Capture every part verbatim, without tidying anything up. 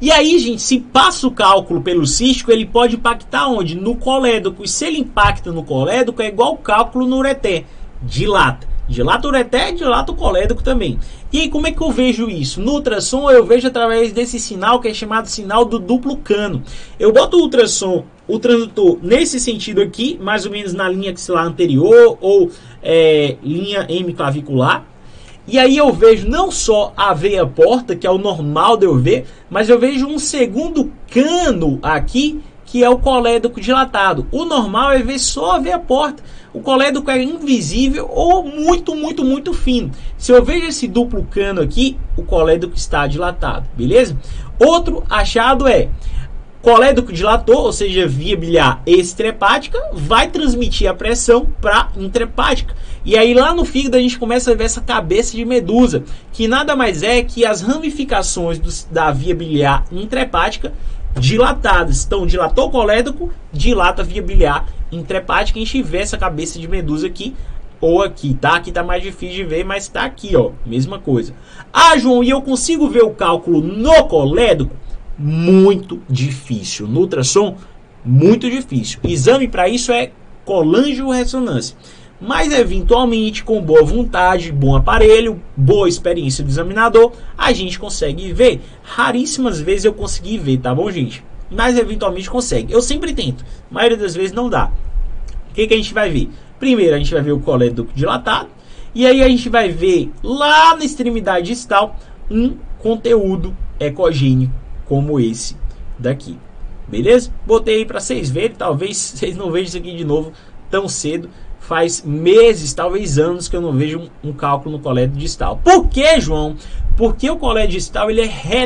E aí, gente, se passa o cálculo pelo cístico, ele pode impactar onde? No colédoco. E se ele impacta no colédoco, é igual o cálculo no ureter. Dilata. Dilata o ureter, dilata o colédoco também. E aí, como é que eu vejo isso? No ultrassom, eu vejo através desse sinal que é chamado sinal do duplo cano. Eu boto o ultrassom, o transdutor, nesse sentido aqui, mais ou menos na linha axilar anterior ou é, linha hemiclavicular. E aí eu vejo não só a veia porta, que é o normal de eu ver, mas eu vejo um segundo cano aqui, que é o colédoco dilatado. O normal é ver só a veia porta. O colédoco é invisível ou muito, muito, muito fino. Se eu vejo esse duplo cano aqui, o colédoco está dilatado, beleza? Outro achado é colédoco dilator, ou seja, via biliar extrahepática, vai transmitir a pressão para intrahepática. E aí lá no fígado a gente começa a ver essa cabeça de medusa, que nada mais é que as ramificações do, da via biliar intrahepática dilatadas. Então, dilatou o colédoco, dilata a via biliar intrahepática. A gente vê essa cabeça de medusa aqui ou aqui, tá? Aqui tá mais difícil de ver, mas tá aqui, ó, mesma coisa. Ah, João, e eu consigo ver o cálculo no colédoco? Muito difícil. No ultrassom, muito difícil. Exame para isso é colangiorressonância. Mas eventualmente, com boa vontade, bom aparelho, boa experiência do examinador, a gente consegue ver. Raríssimas vezes eu consegui ver, tá bom, gente? Mas eventualmente consegue. Eu sempre tento. A maioria das vezes não dá. O que, que a gente vai ver? Primeiro a gente vai ver o colédoco dilatado. E aí a gente vai ver lá na extremidade distal um conteúdo ecogênico como esse daqui. Beleza? Botei aí para vocês verem. Talvez vocês não vejam isso aqui de novo tão cedo. Faz meses, talvez anos, que eu não vejo um, um cálculo no colédoco distal. Por que, João? Porque o colédoco distal ele é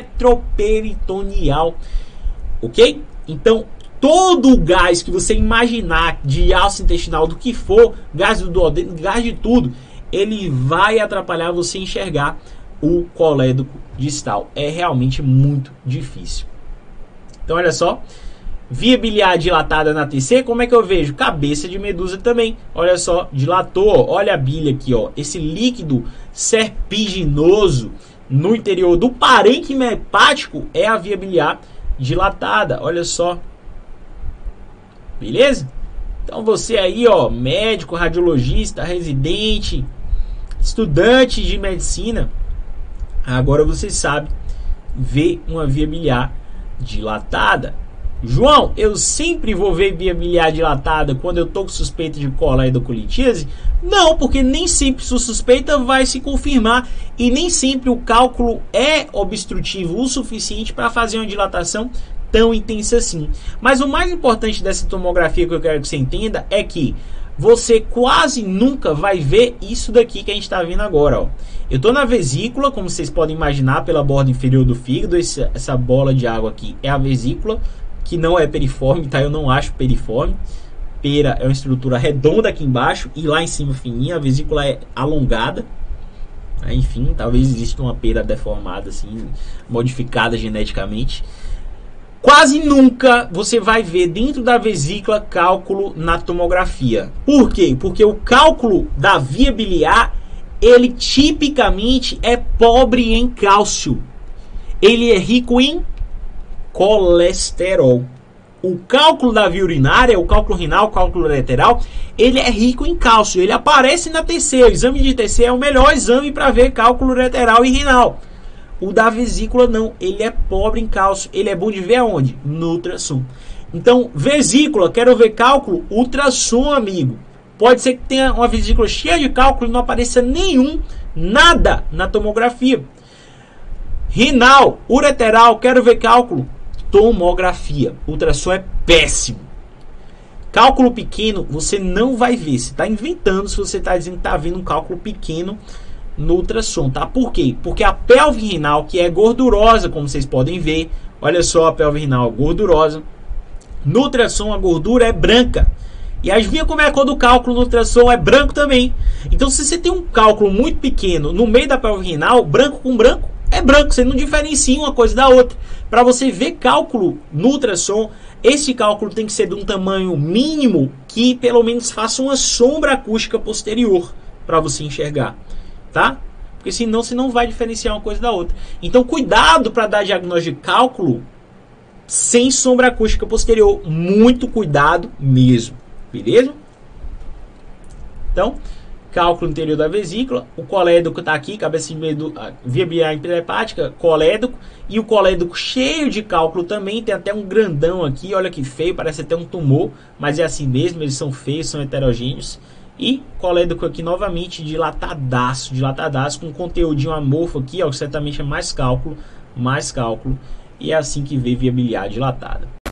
retroperitoneal. Ok? Então, todo o gás que você imaginar de alça intestinal, do que for, gás do duodeno, gás de tudo, ele vai atrapalhar você enxergar o colédoco distal. É realmente muito difícil. Então, olha só. Via biliar dilatada na T C, como é que eu vejo? Cabeça de medusa também. Olha só, dilatou, olha a bile aqui, ó. Esse líquido serpiginoso no interior do parênquima hepático é a via biliar dilatada. Olha só. Beleza? Então você aí, ó, médico, radiologista, residente, estudante de medicina, agora você sabe ver uma via biliar dilatada. João, eu sempre vou ver via biliar dilatada quando eu tô com suspeita de coledocolitíase? Não, porque nem sempre sua suspeita vai se confirmar e nem sempre o cálculo é obstrutivo o suficiente para fazer uma dilatação tão intensa assim. Mas o mais importante dessa tomografia que eu quero que você entenda é que você quase nunca vai ver isso daqui que a gente está vendo agora, ó. Eu estou na vesícula, como vocês podem imaginar, pela borda inferior do fígado. Esse, essa bola de água aqui é a vesícula, que não é periforme, tá? Eu não acho periforme. Pera é uma estrutura redonda aqui embaixo e lá em cima fininha. A vesícula é alongada. Enfim, talvez exista uma pera deformada, assim, modificada geneticamente. Quase nunca você vai ver dentro da vesícula cálculo na tomografia. Por quê? Porque o cálculo da via biliar, ele tipicamente é pobre em cálcio. Ele é rico em colesterol. O cálculo da via urinária, o cálculo renal, o cálculo lateral, ele é rico em cálcio. Ele aparece na T C. O exame de T C é o melhor exame para ver cálculo lateral e renal. O da vesícula não, ele é pobre em cálcio. Ele é bom de ver aonde? No ultrassom. Então, vesícula, quero ver cálculo, ultrassom, amigo. Pode ser que tenha uma vesícula cheia de cálculo e não apareça nenhum, nada na tomografia. Renal, ureteral, quero ver cálculo, tomografia. Ultrassom é péssimo. Cálculo pequeno, você não vai ver. Você está inventando se você está dizendo que está vendo um cálculo pequeno no ultrassom, tá? Por quê? Porque a pelve renal, que é gordurosa, como vocês podem ver, olha só a pelve renal gordurosa. No ultrassom a gordura é branca. E adivinha como é a cor do cálculo no ultrassom? É branco também. Então se você tem um cálculo muito pequeno no meio da pelve renal, branco com branco é branco. Você não diferencia uma coisa da outra. Para você ver cálculo no ultrassom, esse cálculo tem que ser de um tamanho mínimo que pelo menos faça uma sombra acústica posterior para você enxergar. Tá? porque senão você não vai diferenciar uma coisa da outra. Então cuidado para dar diagnóstico de cálculo sem sombra acústica posterior, muito cuidado mesmo, beleza? Então, cálculo interior da vesícula, o colédoco está aqui, cabeça de medo, via biliar hepática, colédoco, e o colédoco cheio de cálculo também, tem até um grandão aqui, olha que feio, parece até um tumor, mas é assim mesmo, eles são feios, são heterogêneos. E colédoco aqui novamente dilatadaço, dilatadaço, com conteúdinho amorfo aqui, ó, que certamente é mais cálculo, mais cálculo, e é assim que vê via biliar dilatada.